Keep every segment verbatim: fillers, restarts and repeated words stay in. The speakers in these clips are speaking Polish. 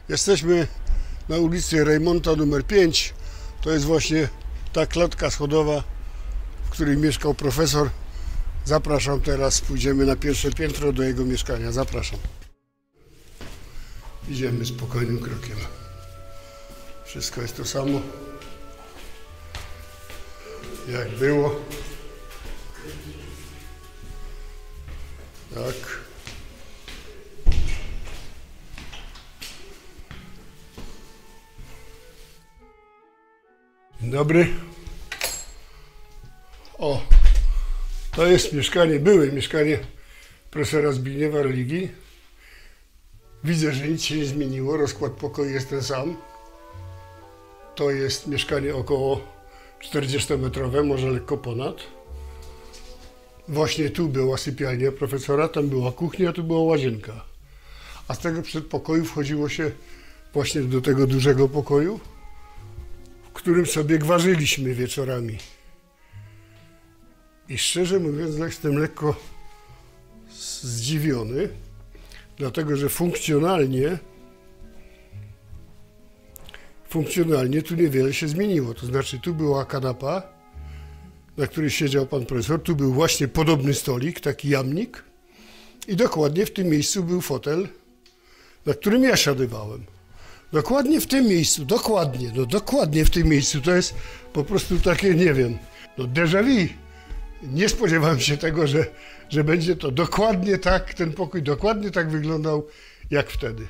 Jesteśmy na ulicy Rejmonta numer pięć. To jest właśnie ta klatka schodowa, w której mieszkał profesor. Zapraszam teraz, pójdziemy na pierwsze piętro do jego mieszkania. Zapraszam. Idziemy spokojnym krokiem. Wszystko jest to samo, jak było. Tak. Dzień dobry. O, to jest mieszkanie, byłe mieszkanie profesora Zbigniewa Religi. Widzę, że nic się nie zmieniło, rozkład pokoju jest ten sam. To jest mieszkanie około czterdziestometrowe, może lekko ponad. Właśnie tu była sypialnia profesora, tam była kuchnia, a tu była łazienka. A z tego przedpokoju wchodziło się właśnie do tego dużego pokoju, w którym sobie gwarzyliśmy wieczorami. I szczerze mówiąc, jestem lekko zdziwiony, dlatego że funkcjonalnie, funkcjonalnie tu niewiele się zmieniło. To znaczy, tu była kanapa, na której siedział pan profesor, tu był właśnie podobny stolik, taki jamnik i dokładnie w tym miejscu był fotel, na którym ja siadywałem. Dokładnie w tym miejscu, dokładnie, no dokładnie w tym miejscu. To jest po prostu takie, nie wiem, no déjà vu. Nie spodziewałem się tego, że, że będzie to dokładnie tak, ten pokój dokładnie tak wyglądał, jak wtedy.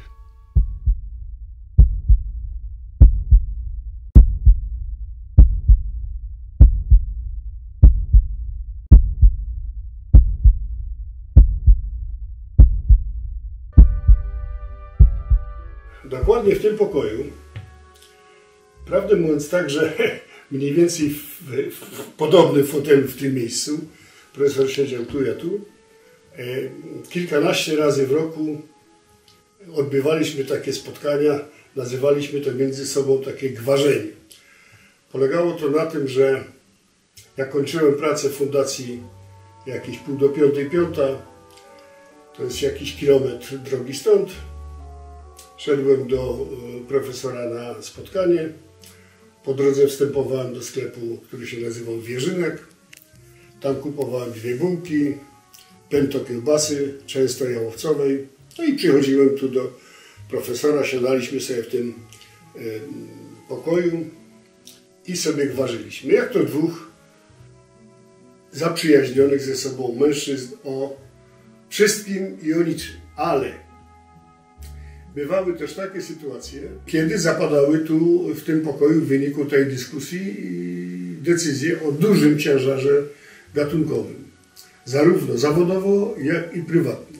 Dokładnie w tym pokoju, prawdę mówiąc tak, że mniej więcej w, w, w podobnym fotelu w tym miejscu, profesor siedział tu, ja tu, e, kilkanaście razy w roku odbywaliśmy takie spotkania, nazywaliśmy to między sobą takie gwarzenie. Polegało to na tym, że ja kończyłem pracę w fundacji jakieś pół do piątej, piąta, to jest jakiś kilometr drogi stąd. Szedłem do profesora na spotkanie. Po drodze wstępowałem do sklepu, który się nazywał Wierzynek. Tam kupowałem dwie bułki, pęto kiełbasy, często jałowcowej. No i przychodziłem tu do profesora, siadaliśmy sobie w tym y, pokoju i sobie gwarzyliśmy. Jak to dwóch zaprzyjaźnionych ze sobą mężczyzn o wszystkim i o niczym. Ale bywały też takie sytuacje, kiedy zapadały tu w tym pokoju w wyniku tej dyskusji decyzje o dużym ciężarze gatunkowym. Zarówno zawodowo, jak i prywatnie.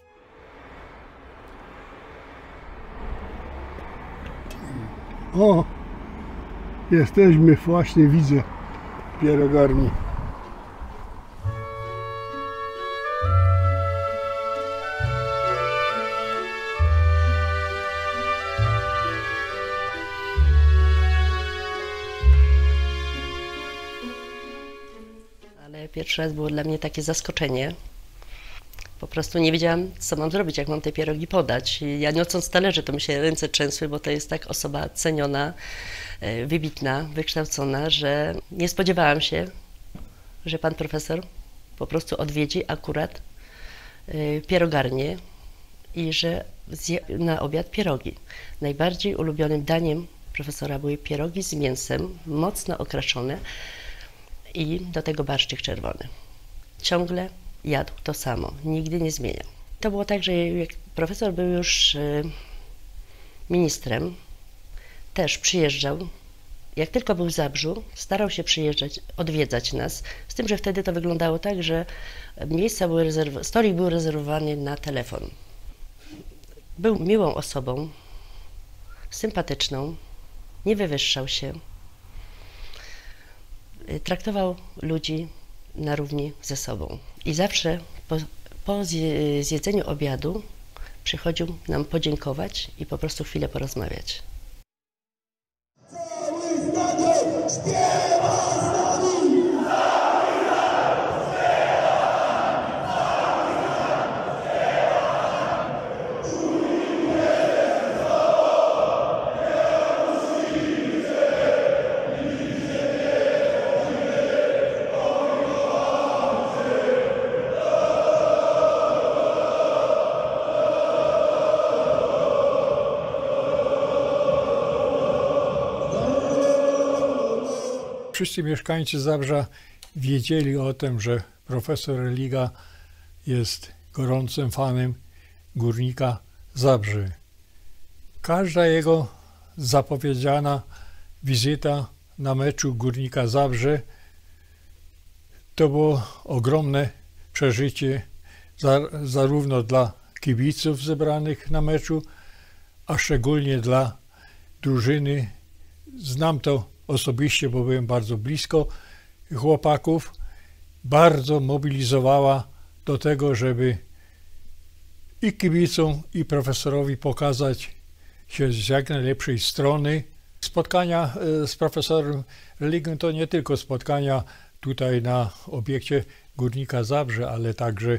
O! Jesteśmy właśnie, widzę, w pierogarni. Pierwszy raz było dla mnie takie zaskoczenie. Po prostu nie wiedziałam, co mam zrobić, jak mam te pierogi podać. I ja niosąc talerze, to mi się ręce trzęsły, bo to jest tak osoba ceniona, wybitna, wykształcona, że nie spodziewałam się, że pan profesor po prostu odwiedzi akurat pierogarnię i że zje na obiad pierogi. Najbardziej ulubionym daniem profesora były pierogi z mięsem, mocno okraszone, i do tego barszczyk czerwony. Ciągle jadł to samo, nigdy nie zmieniał. To było tak, że jak profesor był już ministrem, też przyjeżdżał. Jak tylko był w Zabrzu, starał się przyjeżdżać, odwiedzać nas. Z tym, że wtedy to wyglądało tak, że miejsca były rezerwowane, stolik był rezerwowany na telefon. Był miłą osobą, sympatyczną, nie wywyższał się. Traktował ludzi na równi ze sobą. I zawsze po, po zjedzeniu obiadu przychodził nam podziękować i po prostu chwilę porozmawiać. Cały statek śpiewa z nami! Wszyscy mieszkańcy Zabrza wiedzieli o tym, że profesor Religa jest gorącym fanem Górnika Zabrze. Każda jego zapowiedziana wizyta na meczu Górnika Zabrze to było ogromne przeżycie za, zarówno dla kibiców zebranych na meczu, a szczególnie dla drużyny. Znam to osobiście, bo byłem bardzo blisko chłopaków. Bardzo mobilizowała do tego, żeby i kibicom, i profesorowi pokazać się z jak najlepszej strony. Spotkania z profesorem Religą to nie tylko spotkania tutaj na obiekcie Górnika Zabrze, ale także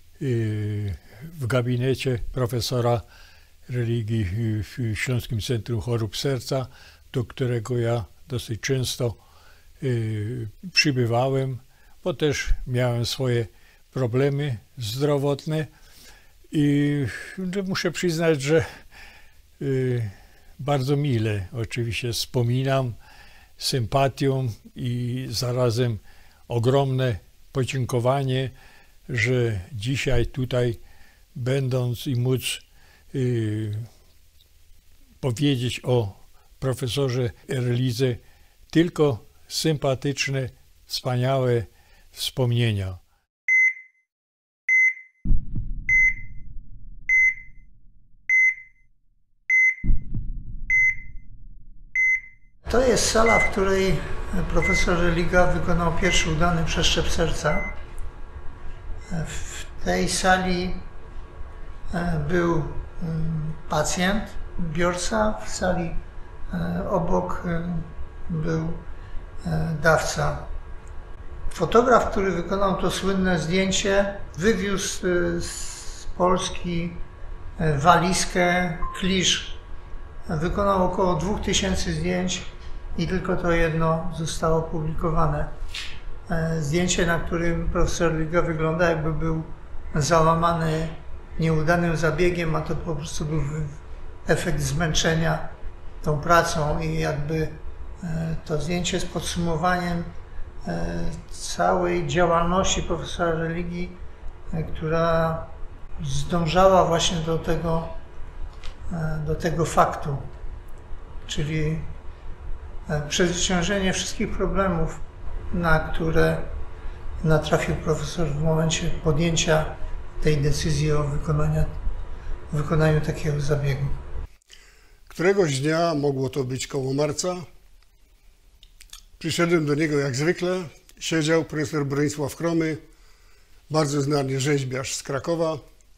w gabinecie profesora Religii w Śląskim Centrum Chorób Serca, do którego ja dosyć często przybywałem, bo też miałem swoje problemy zdrowotne i muszę przyznać, że bardzo mile oczywiście wspominam, sympatią i zarazem ogromne podziękowanie, że dzisiaj tutaj będąc i móc y, powiedzieć o profesorze Relidze tylko sympatyczne, wspaniałe wspomnienia. To jest sala, w której profesor Religa wykonał pierwszy udany przeszczep serca. W tej sali był pacjent, odbiorca, w sali obok był dawca. Fotograf, który wykonał to słynne zdjęcie, wywiózł z Polski walizkę, klisz. Wykonał około dwóch tysięcy zdjęć i tylko to jedno zostało opublikowane. Zdjęcie, na którym profesor Religa wygląda, jakby był załamany nieudanym zabiegiem, a to po prostu był efekt zmęczenia tą pracą i jakby to zdjęcie z podsumowaniem całej działalności profesora Religii, która zdążała właśnie do tego, do tego faktu, czyli przezwyciężenie wszystkich problemów, na które natrafił profesor w momencie podjęcia tej decyzji o wykonaniu, wykonaniu takiego zabiegu. Któregoś dnia, mogło to być koło marca, przyszedłem do niego jak zwykle. Siedział profesor Bronisław Kromy, bardzo znany rzeźbiarz z Krakowa.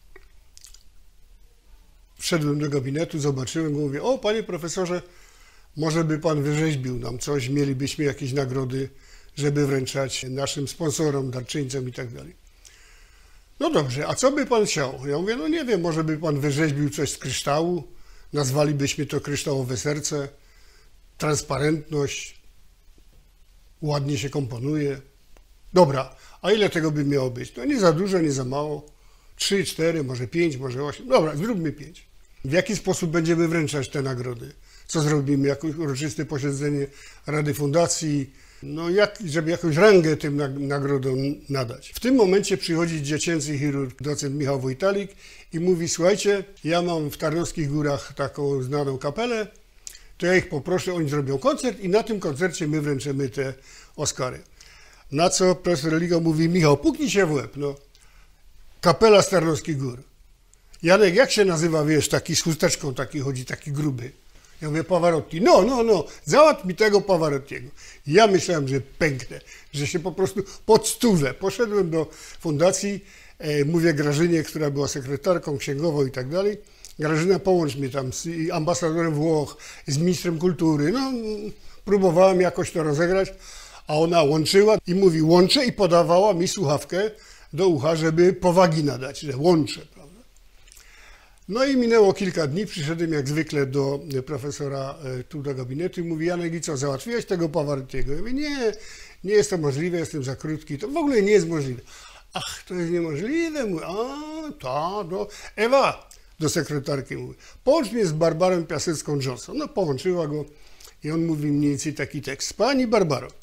Wszedłem do gabinetu, zobaczyłem go, mówię: o, panie profesorze, może by pan wyrzeźbił nam coś, mielibyśmy jakieś nagrody, żeby wręczać naszym sponsorom, darczyńcom i tak dalej. No dobrze, a co by pan chciał? Ja mówię: no nie wiem, może by pan wyrzeźbił coś z kryształu, nazwalibyśmy to kryształowe serce, transparentność, ładnie się komponuje. Dobra, a ile tego by miało być? No nie za dużo, nie za mało. Trzy, cztery, może pięć, może osiem. Dobra, zróbmy pięć. W jaki sposób będziemy wręczać te nagrody? Co zrobimy? Jakieś uroczyste posiedzenie Rady Fundacji? No, jak, żeby jakąś rangę tym nagrodom nadać. W tym momencie przychodzi dziecięcy chirurg, docent Michał Wojtalik i mówi: słuchajcie, ja mam w Tarnowskich Górach taką znaną kapelę, to ja ich poproszę, oni zrobią koncert i na tym koncercie my wręczymy te Oscary. Na co profesor Religa mówi: Michał, puknij się w łeb, no. Kapela z Tarnowskich Gór. Janek, jak się nazywa, wiesz, taki z chusteczką, taki chodzi, taki gruby? Ja mówię: Pavarotti. No, no, no, załatw mi tego Pavarottiego. Ja myślałem, że pęknę, że się po prostu podstulę. Poszedłem do fundacji, e, mówię Grażynie, która była sekretarką, księgową i tak dalej. Grażyna, połącz mnie tam z ambasadorem Włoch, z ministrem kultury. No, próbowałem jakoś to rozegrać, a ona łączyła i mówi: łączę, i podawała mi słuchawkę do ucha, żeby powagi nadać, że łączę, prawda? No i minęło kilka dni, przyszedłem jak zwykle do profesora tu do gabinetu i mówi: Janek, i co, załatwiłeś tego Pavarottiego? Ja mówię: nie, nie jest to możliwe, jestem za krótki, to w ogóle nie jest możliwe. Ach, to jest niemożliwe? Mówię: a, ta, no. Ewa, do sekretarki mówi: połącz mnie z Barbarą Piasecką Johnson. No, połączyła go i on mówi mniej więcej taki tekst: pani Barbaro,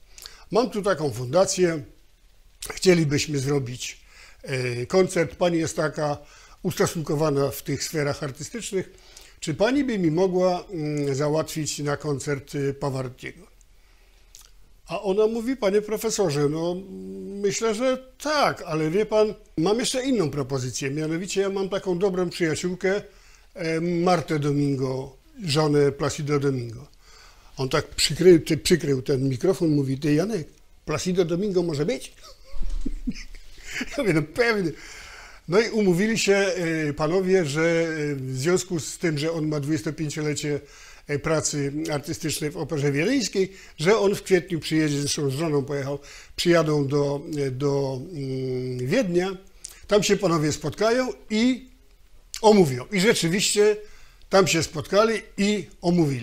mam tu taką fundację, chcielibyśmy zrobić koncert, pani jest taka ustosunkowana w tych sferach artystycznych, czy pani by mi mogła załatwić na koncert Pawarottiego? A ona mówi, panie profesorze, no myślę, że tak, ale wie pan, mam jeszcze inną propozycję, mianowicie ja mam taką dobrą przyjaciółkę, Martę Domingo, żonę Placido Domingo. On tak przykrył, ty, przykrył ten mikrofon, mówi, ty Janek, Placido Domingo może być? Ja mówię, no pewnie. No i umówili się panowie, że w związku z tym, że on ma dwudziestopięciolecie pracy artystycznej w Operze Wiedeńskiej, że on w kwietniu przyjedzie, zresztą z żoną pojechał, przyjadą do, do Wiednia, tam się panowie spotkają i omówią. I rzeczywiście tam się spotkali i omówili.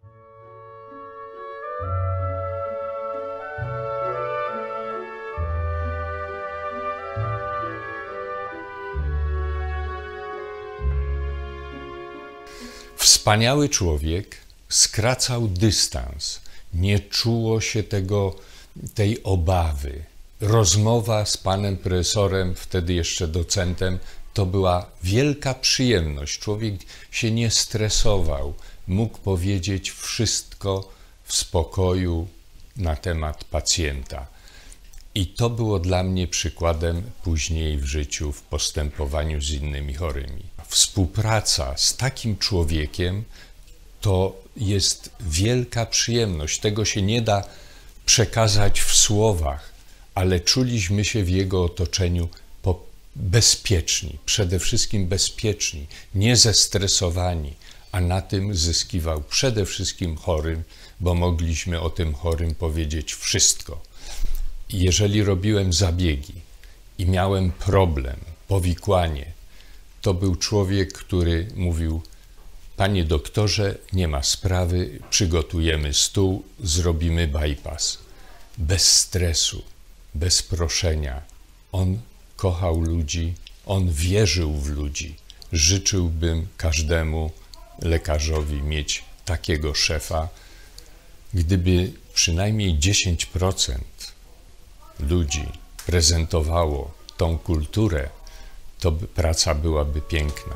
Wspaniały człowiek skracał dystans, nie czuło się tego, tej obawy. Rozmowa z panem profesorem, wtedy jeszcze docentem, to była wielka przyjemność. Człowiek się nie stresował, mógł powiedzieć wszystko w spokoju na temat pacjenta. I to było dla mnie przykładem później w życiu, w postępowaniu z innymi chorymi. Współpraca z takim człowiekiem to jest wielka przyjemność. Tego się nie da przekazać w słowach, ale czuliśmy się w jego otoczeniu bezpieczni, przede wszystkim bezpieczni, nie zestresowani, a na tym zyskiwał przede wszystkim chorym, bo mogliśmy o tym chorym powiedzieć wszystko. Jeżeli robiłem zabiegi i miałem problem, powikłanie, to był człowiek, który mówił, panie doktorze, nie ma sprawy, przygotujemy stół, zrobimy bypass. Bez stresu, bez proszenia. On kochał ludzi, on wierzył w ludzi. Życzyłbym każdemu lekarzowi mieć takiego szefa, gdyby przynajmniej dziesięć procent ludzi prezentowało tą kulturę, to by praca byłaby piękna.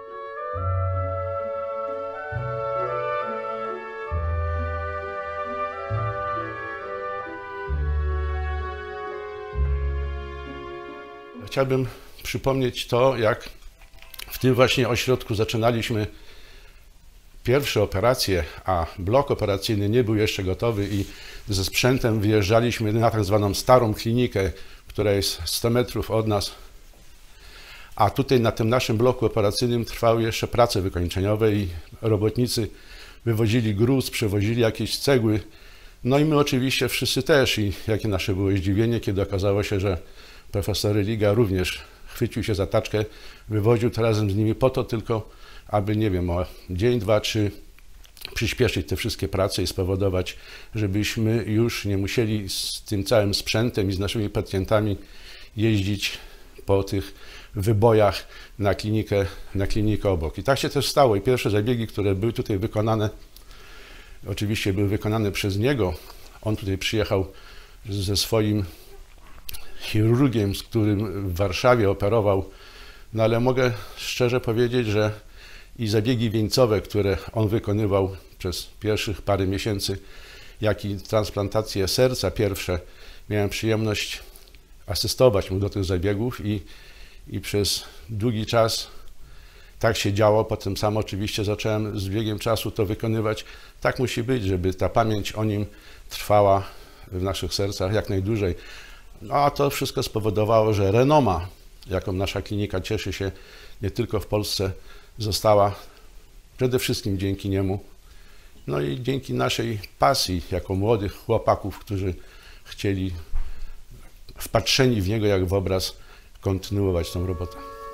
Chciałbym przypomnieć to, jak w tym właśnie ośrodku zaczynaliśmy pierwsze operacje, a blok operacyjny nie był jeszcze gotowy i ze sprzętem wyjeżdżaliśmy na tak zwaną starą klinikę, która jest sto metrów od nas. A tutaj na tym naszym bloku operacyjnym trwały jeszcze prace wykończeniowe i robotnicy wywozili gruz, przewozili jakieś cegły. No i my oczywiście wszyscy też i jakie nasze było zdziwienie, kiedy okazało się, że profesor Religa również chwycił się za taczkę, wywoził to razem z nimi po to tylko, aby, nie wiem, o dzień, dwa, trzy przyspieszyć te wszystkie prace i spowodować, żebyśmy już nie musieli z tym całym sprzętem i z naszymi pacjentami jeździć po tych wybojach na klinikę, na klinikę obok. I tak się też stało. I pierwsze zabiegi, które były tutaj wykonane, oczywiście były wykonane przez niego. On tutaj przyjechał ze swoim chirurgiem, z którym w Warszawie operował. No ale mogę szczerze powiedzieć, że i zabiegi wieńcowe, które on wykonywał przez pierwszych parę miesięcy, jak i transplantacje serca pierwsze, miałem przyjemność asystować mu do tych zabiegów i, i przez długi czas tak się działo. Potem sam oczywiście zacząłem z biegiem czasu to wykonywać. Tak musi być, żeby ta pamięć o nim trwała w naszych sercach jak najdłużej. No a to wszystko spowodowało, że renoma, jaką nasza klinika cieszy się nie tylko w Polsce, została przede wszystkim dzięki niemu, no i dzięki naszej pasji jako młodych chłopaków, którzy chcieli, wpatrzeni w niego jak w obraz, kontynuować tą robotę.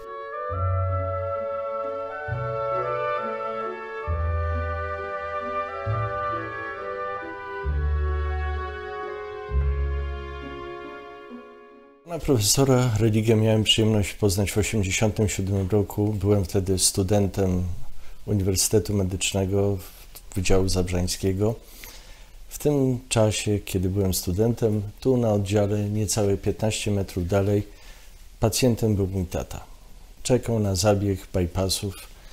Pana profesora Religę miałem przyjemność poznać w tysiąc dziewięćset osiemdziesiątym siódmym roku. Byłem wtedy studentem Uniwersytetu Medycznego Wydziału Zabrzańskiego. W tym czasie, kiedy byłem studentem, tu na oddziale, niecałe piętnaście metrów dalej, pacjentem był mój tata. Czekał na zabieg bypassów,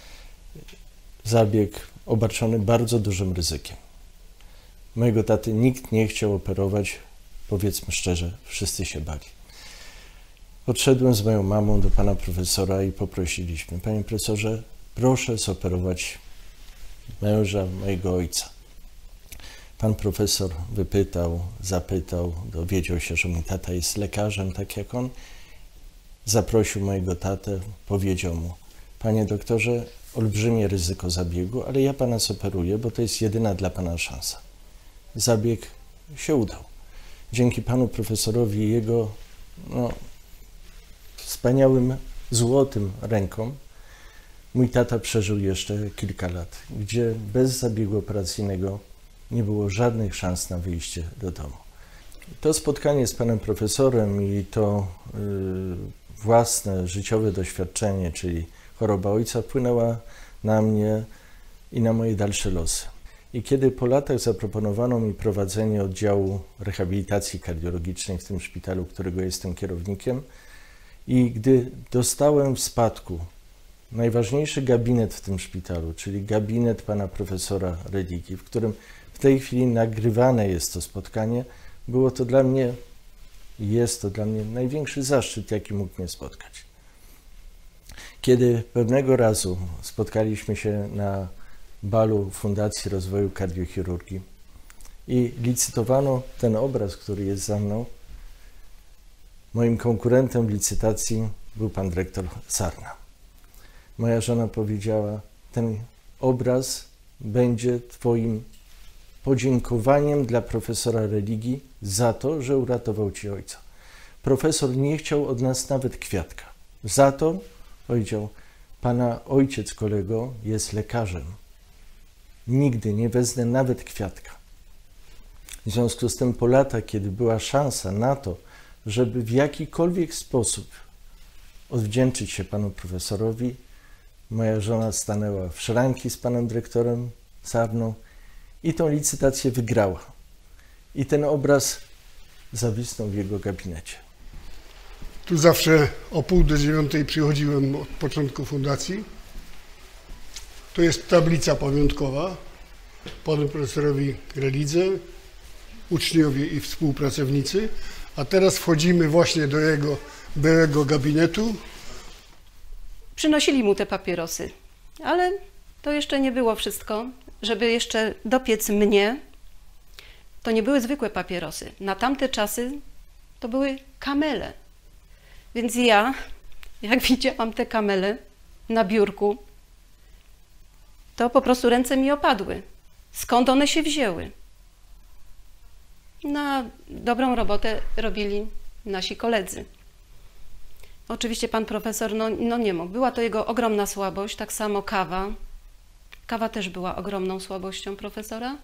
zabieg obarczony bardzo dużym ryzykiem. Mojego taty nikt nie chciał operować, powiedzmy szczerze, wszyscy się bali. Podszedłem z moją mamą do pana profesora i poprosiliśmy: panie profesorze, proszę zoperować męża mojego ojca. Pan profesor wypytał, zapytał, dowiedział się, że mój tata jest lekarzem, tak jak on. Zaprosił mojego tatę, powiedział mu: panie doktorze, olbrzymie ryzyko zabiegu, ale ja pana zoperuję, bo to jest jedyna dla pana szansa. Zabieg się udał. Dzięki panu profesorowi i jego no, wspaniałym, złotym rękom mój tata przeżył jeszcze kilka lat, gdzie bez zabiegu operacyjnego nie było żadnych szans na wyjście do domu. To spotkanie z panem profesorem i to yy, własne życiowe doświadczenie, czyli choroba ojca, wpłynęła na mnie i na moje dalsze losy. I kiedy po latach zaproponowano mi prowadzenie oddziału rehabilitacji kardiologicznej w tym szpitalu, którego jestem kierownikiem, i gdy dostałem w spadku najważniejszy gabinet w tym szpitalu, czyli gabinet pana profesora Religi, w którym w tej chwili nagrywane jest to spotkanie, było to dla mnie i jest to dla mnie największy zaszczyt, jaki mógł mnie spotkać. Kiedy pewnego razu spotkaliśmy się na balu Fundacji Rozwoju Kardiochirurgii i licytowano ten obraz, który jest za mną, moim konkurentem w licytacji był pan dyrektor Sarna. Moja żona powiedziała: ten obraz będzie twoim podziękowaniem dla profesora Religi za to, że uratował ci ojca. Profesor nie chciał od nas nawet kwiatka. Za to powiedział: pana ojciec, kolego, jest lekarzem. Nigdy nie wezmę nawet kwiatka. W związku z tym po latach, kiedy była szansa na to, żeby w jakikolwiek sposób odwdzięczyć się panu profesorowi, moja żona stanęła w szranki z panem dyrektorem Sarną i tą licytację wygrała. I ten obraz zawisnął w jego gabinecie. Tu zawsze o pół do dziewiątej przychodziłem od początku fundacji. To jest tablica pamiątkowa panu profesorowi Relidze, uczniowie i współpracownicy. A teraz wchodzimy właśnie do jego byłego gabinetu. Przynosili mu te papierosy, ale to jeszcze nie było wszystko. Żeby jeszcze dopiec mnie, to nie były zwykłe papierosy. Na tamte czasy to były kamele. Więc ja, jak widziałam te kamele na biurku, to po prostu ręce mi opadły. Skąd one się wzięły? Na dobrą robotę robili nasi koledzy. Oczywiście pan profesor no, no nie mógł. Była to jego ogromna słabość, tak samo kawa. Kawa też była ogromną słabością profesora.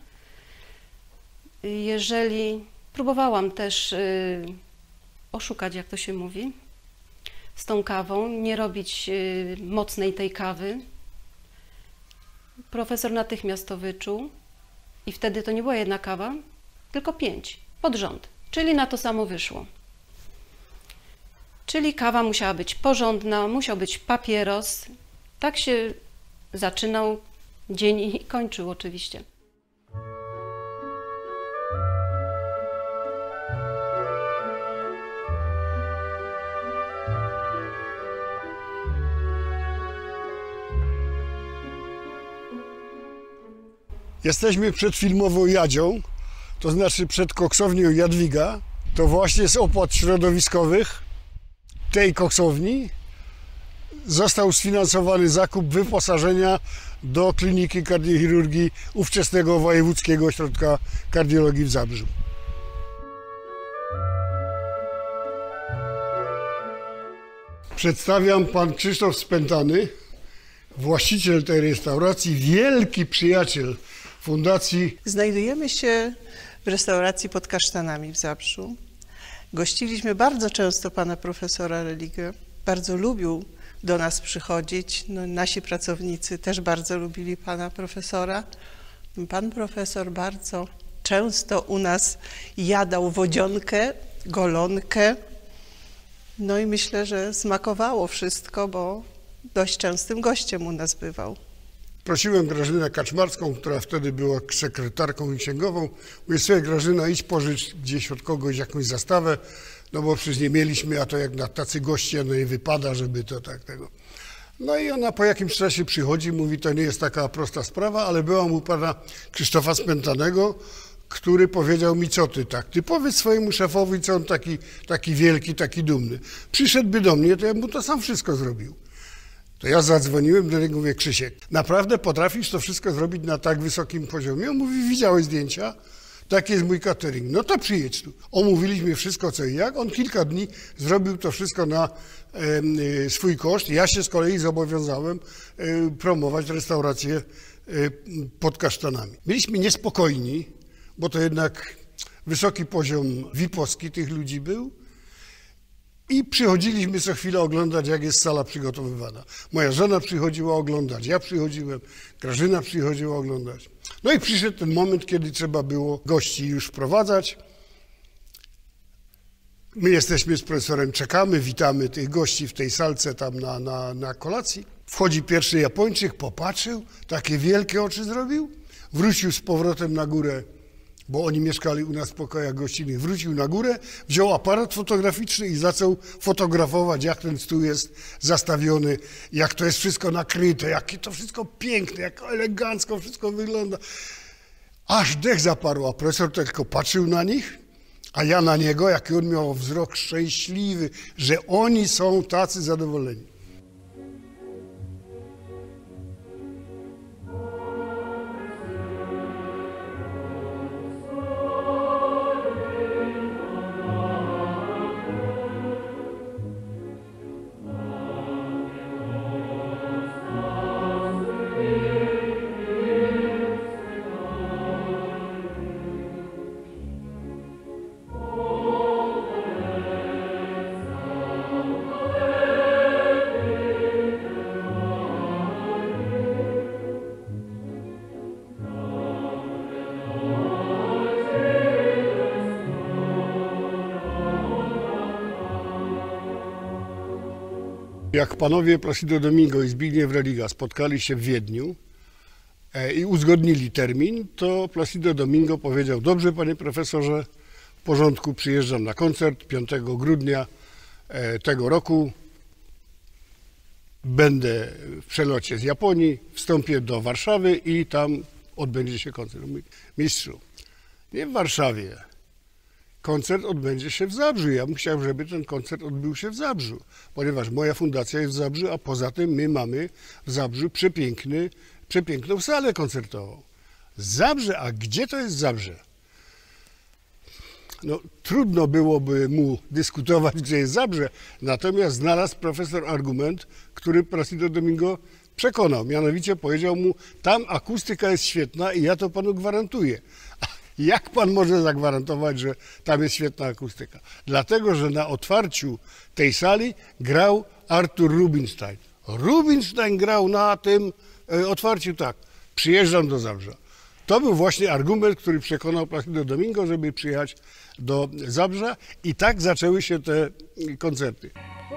Jeżeli próbowałam też y, oszukać, jak to się mówi, z tą kawą, nie robić y, mocnej tej kawy, profesor natychmiast to wyczuł i wtedy to nie była jedna kawa, tylko pięć pod rząd, czyli na to samo wyszło. Czyli kawa musiała być porządna, musiał być papieros. Tak się zaczynał dzień i kończył oczywiście. Jesteśmy przed filmową Jadzią, to znaczy przed koksownią Jadwiga. To właśnie z opłat środowiskowych tej koksowni został sfinansowany zakup wyposażenia do Kliniki Kardiochirurgii ówczesnego Wojewódzkiego Ośrodka Kardiologii w Zabrzu. Przedstawiam pan Krzysztof Spętany, właściciel tej restauracji, wielki przyjaciel fundacji. Znajdujemy się w restauracji pod Kasztanami w Zabrzu. Gościliśmy bardzo często pana profesora Religę. Bardzo lubił do nas przychodzić. No, nasi pracownicy też bardzo lubili pana profesora. Pan profesor bardzo często u nas jadał wodzionkę, golonkę. No i myślę, że smakowało wszystko, bo dość częstym gościem u nas bywał. Prosiłem Grażynę Kaczmarską, która wtedy była sekretarką i księgową. Mówię sobie, Grażyna, idź pożycz gdzieś od kogoś jakąś zastawę, no bo przecież nie mieliśmy, a to jak na tacy goście, no i wypada, żeby to tak tego. No i ona po jakimś czasie przychodzi, mówi, to nie jest taka prosta sprawa, ale byłam u pana Krzysztofa Spętanego, który powiedział mi, co ty tak, ty powiedz swojemu szefowi, co on taki, taki wielki, taki dumny. Przyszedłby do mnie, to ja mu to sam wszystko zrobił. To ja zadzwoniłem do niego, mówię, Krzysiek, naprawdę potrafisz to wszystko zrobić na tak wysokim poziomie? On mówi, widziałeś zdjęcia? Tak jest mój catering. No to przyjedź tu. Omówiliśmy wszystko, co i jak. On kilka dni zrobił to wszystko na e, swój koszt. Ja się z kolei zobowiązałem e, promować restaurację e, pod Kasztanami. Byliśmy niespokojni, bo to jednak wysoki poziom V I P-owski tych ludzi był. I przychodziliśmy co chwilę oglądać, jak jest sala przygotowywana. Moja żona przychodziła oglądać, ja przychodziłem, Grażyna przychodziła oglądać. No i przyszedł ten moment, kiedy trzeba było gości już wprowadzać. My jesteśmy z profesorem, czekamy, witamy tych gości w tej salce tam na, na, na kolacji. Wchodzi pierwszy Japończyk, popatrzył, takie wielkie oczy zrobił, wrócił z powrotem na górę, bo oni mieszkali u nas w pokojach gościnnych, wrócił na górę, wziął aparat fotograficzny i zaczął fotografować, jak ten stół jest zastawiony, jak to jest wszystko nakryte, jakie to wszystko piękne, jak elegancko wszystko wygląda. Aż dech zaparł, a profesor tylko patrzył na nich, a ja na niego, jaki on miał wzrok szczęśliwy, że oni są tacy zadowoleni. Jak panowie Placido Domingo i Zbigniew Religa spotkali się w Wiedniu e, i uzgodnili termin, to Placido Domingo powiedział, dobrze panie profesorze, w porządku, przyjeżdżam na koncert piątego grudnia e, tego roku, będę w przelocie z Japonii, wstąpię do Warszawy i tam odbędzie się koncert. Mówi, mistrzu, nie w Warszawie. Koncert odbędzie się w Zabrzu. Ja bym chciał, żeby ten koncert odbył się w Zabrzu, ponieważ moja fundacja jest w Zabrzu, a poza tym my mamy w Zabrzu przepiękny, przepiękną salę koncertową. Zabrze, a gdzie to jest Zabrze? No, trudno byłoby mu dyskutować, gdzie jest Zabrze, natomiast znalazł profesor argument, który Placido Domingo przekonał. Mianowicie powiedział mu, tam akustyka jest świetna i ja to panu gwarantuję. Jak pan może zagwarantować, że tam jest świetna akustyka? Dlatego, że na otwarciu tej sali grał Artur Rubinstein. Rubinstein grał na tym e, otwarciu tak, przyjeżdżam do Zabrza. To był właśnie argument, który przekonał Placido Domingo, żeby przyjechać do Zabrza i tak zaczęły się te koncerty.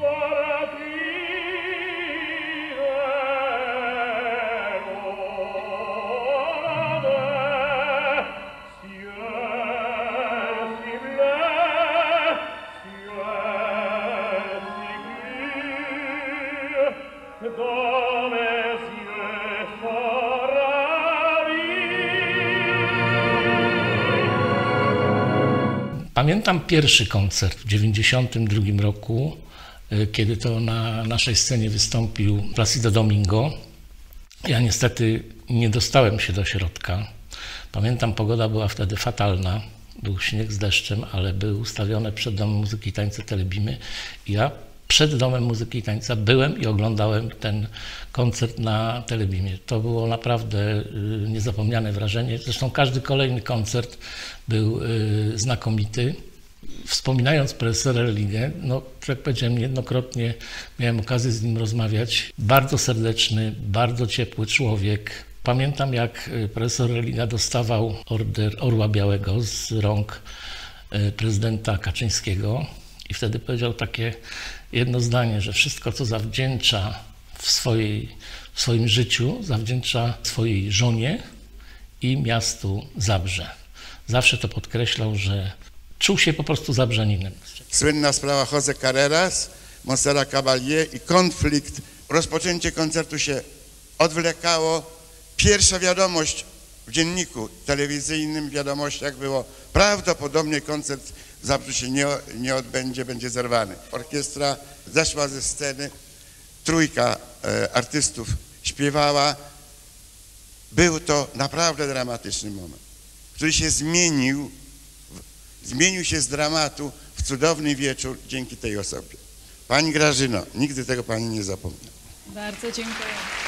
Pamiętam pierwszy koncert w dziewięćdziesiątym drugim roku, kiedy to na naszej scenie wystąpił Placido Domingo. Ja niestety nie dostałem się do środka. Pamiętam, pogoda była wtedy fatalna. Był śnieg z deszczem, ale były ustawione przed Domem Muzyki i Tańca Telebimy. I ja przed Domem Muzyki i Tańca byłem i oglądałem ten koncert na Telebimie. To było naprawdę niezapomniane wrażenie. Zresztą każdy kolejny koncert był znakomity. Wspominając profesora Religę, no jak powiedziałem, niejednokrotnie miałem okazję z nim rozmawiać. Bardzo serdeczny, bardzo ciepły człowiek, Pamiętam, jak profesor Religa dostawał order Orła Białego z rąk prezydenta Kaczyńskiego i wtedy powiedział takie jedno zdanie, że wszystko, co zawdzięcza w, swojej, w swoim życiu, zawdzięcza swojej żonie i miastu Zabrze. Zawsze to podkreślał, że czuł się po prostu zabrzaninem. Słynna sprawa José Carreras, Montserrat Caballé i konflikt. Rozpoczęcie koncertu się odwlekało. Pierwsza wiadomość w dzienniku telewizyjnym, w wiadomościach było: prawdopodobnie koncert w Zabrzu się nie, nie odbędzie, będzie zerwany. Orkiestra zeszła ze sceny, trójka e, artystów śpiewała. Był to naprawdę dramatyczny moment, który się zmienił, zmienił się z dramatu w cudowny wieczór dzięki tej osobie. Pani Grażyno, nigdy tego pani nie zapomnę. Bardzo dziękuję.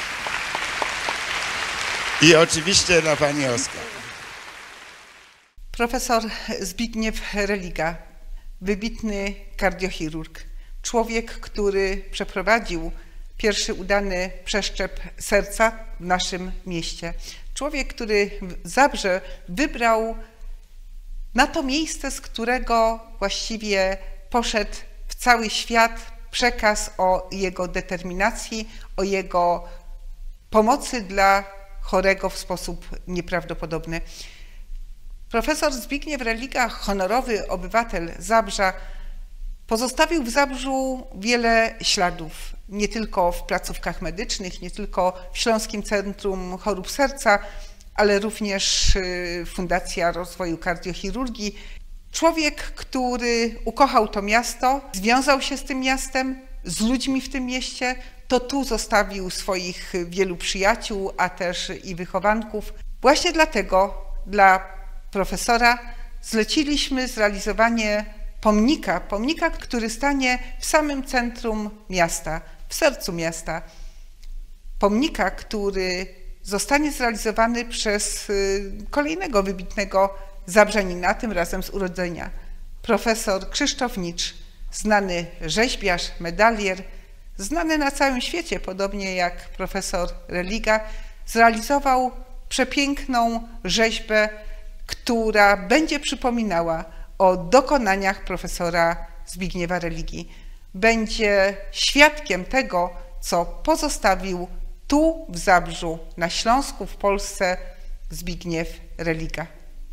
I oczywiście dla pani Oskar. Profesor Zbigniew Religa, wybitny kardiochirurg, człowiek, który przeprowadził pierwszy udany przeszczep serca w naszym mieście. Człowiek, który w Zabrze wybrał na to miejsce, z którego właściwie poszedł w cały świat przekaz o jego determinacji, o jego pomocy dla chorego w sposób nieprawdopodobny. Profesor Zbigniew Religa, honorowy obywatel Zabrza, pozostawił w Zabrzu wiele śladów, nie tylko w placówkach medycznych, nie tylko w Śląskim Centrum Chorób Serca, ale również Fundacja Rozwoju Kardiochirurgii. Człowiek, który ukochał to miasto, związał się z tym miastem, z ludźmi w tym mieście, to tu zostawił swoich wielu przyjaciół, a też i wychowanków. Właśnie dlatego dla profesora zleciliśmy zrealizowanie pomnika, pomnika, który stanie w samym centrum miasta, w sercu miasta. Pomnika, który zostanie zrealizowany przez kolejnego wybitnego zabrzanina, tym razem z urodzenia. Profesor Krzysztof Nicz, znany rzeźbiarz, medalier, znany na całym świecie, podobnie jak profesor Religa, zrealizował przepiękną rzeźbę, która będzie przypominała o dokonaniach profesora Zbigniewa Religi. Będzie świadkiem tego, co pozostawił tu w Zabrzu, na Śląsku, w Polsce Zbigniew Religa.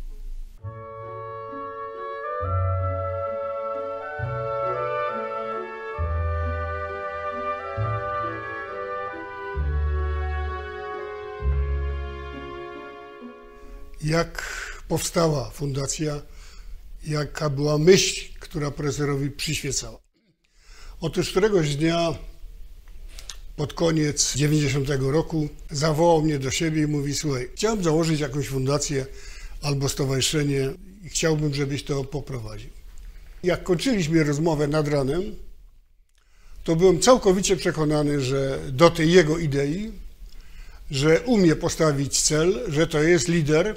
Jak powstała fundacja, jaka była myśl, która profesorowi przyświecała. Otóż któregoś dnia pod koniec dziewięćdziesiątego roku zawołał mnie do siebie i mówi: słuchaj, chciałem założyć jakąś fundację albo stowarzyszenie i chciałbym, żebyś to poprowadził. Jak kończyliśmy rozmowę nad ranem, to byłem całkowicie przekonany, że do tej jego idei, że umie postawić cel, że to jest lider,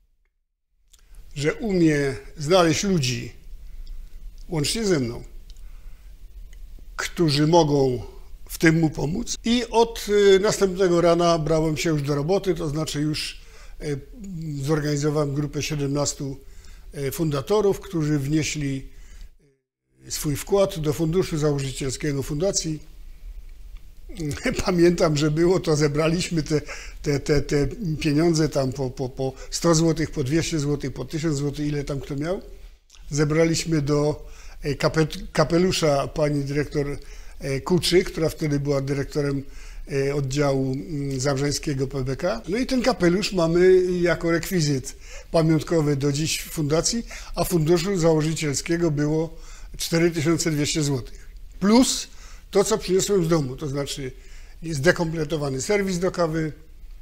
że umie znaleźć ludzi, łącznie ze mną, którzy mogą w tym mu pomóc. I od następnego rana brałem się już do roboty, to znaczy już zorganizowałem grupę siedemnastu fundatorów, którzy wnieśli swój wkład do funduszu założycielskiego fundacji. Pamiętam, że było to, zebraliśmy te, te, te, te pieniądze tam po, po, po sto złotych, po dwieście złotych, po tysiąc złotych, ile tam kto miał. Zebraliśmy do kapelusza pani dyrektor Kuczy, która wtedy była dyrektorem oddziału zabrzeńskiego P B K. No i ten kapelusz mamy jako rekwizyt pamiątkowy do dziś w fundacji, a funduszu założycielskiego było cztery tysiące dwieście złotych. Plus to, co przyniosłem z domu, to znaczy zdekompletowany serwis do kawy,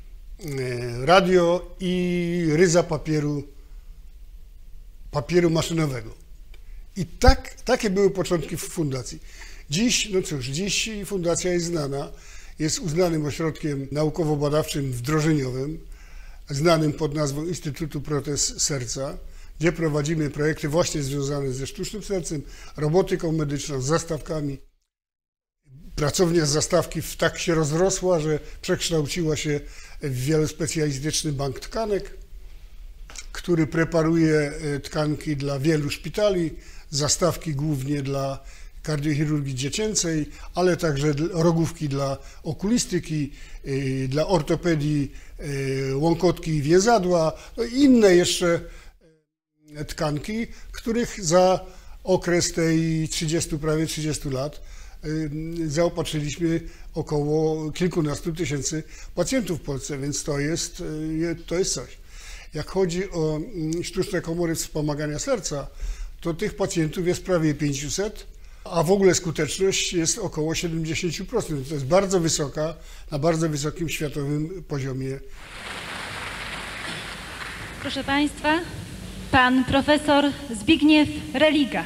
radio i ryza papieru, papieru maszynowego. I tak, takie były początki fundacji. Dziś, no cóż, dziś fundacja jest znana, jest uznanym ośrodkiem naukowo-badawczym wdrożeniowym, znanym pod nazwą Instytutu Protez Serca, gdzie prowadzimy projekty właśnie związane ze sztucznym sercem, robotyką medyczną, z zastawkami. pracownia z zastawki tak się rozrosła, że przekształciła się w wielospecjalistyczny bank tkanek, który preparuje tkanki dla wielu szpitali, zastawki głównie dla kardiochirurgii dziecięcej, ale także rogówki dla okulistyki, dla ortopedii, łąkotki i więzadła, no i inne jeszcze tkanki, których za okres tej trzydziestu, prawie trzydziestu lat zaopatrzyliśmy około kilkunastu tysięcy pacjentów w Polsce, więc to jest, to jest coś. Jak chodzi o sztuczne komory wspomagania serca, to tych pacjentów jest prawie pięćset, a w ogóle skuteczność jest około siedemdziesiąt procent. To jest bardzo wysoka, na bardzo wysokim światowym poziomie. Proszę Państwa, pan profesor Zbigniew Religa.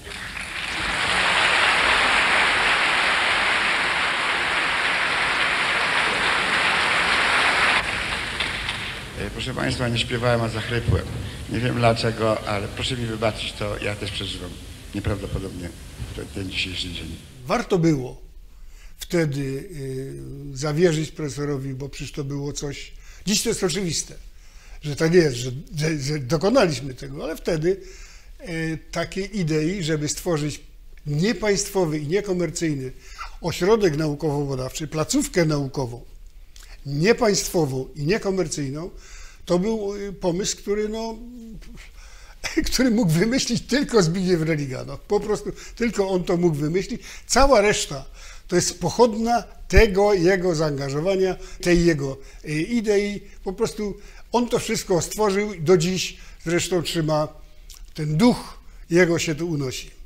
Proszę Państwa, nie śpiewałem, a zachrypłem. Nie wiem dlaczego, ale proszę mi wybaczyć, to ja też przeżywam nieprawdopodobnie ten dzisiejszy dzień. Warto było wtedy y, zawierzyć profesorowi, bo przecież to było coś... Dziś to jest oczywiste, że tak jest, że, że, że dokonaliśmy tego, ale wtedy y, takiej idei, żeby stworzyć niepaństwowy i niekomercyjny ośrodek naukowo-badawczy, placówkę naukową, niepaństwową i niekomercyjną, to był pomysł, który, no, który mógł wymyślić tylko Zbigniew Religa. No, po prostu tylko on to mógł wymyślić. Cała reszta to jest pochodna tego jego zaangażowania, tej jego idei. Po prostu on to wszystko stworzył, do dziś zresztą trzyma, ten duch jego się tu unosi.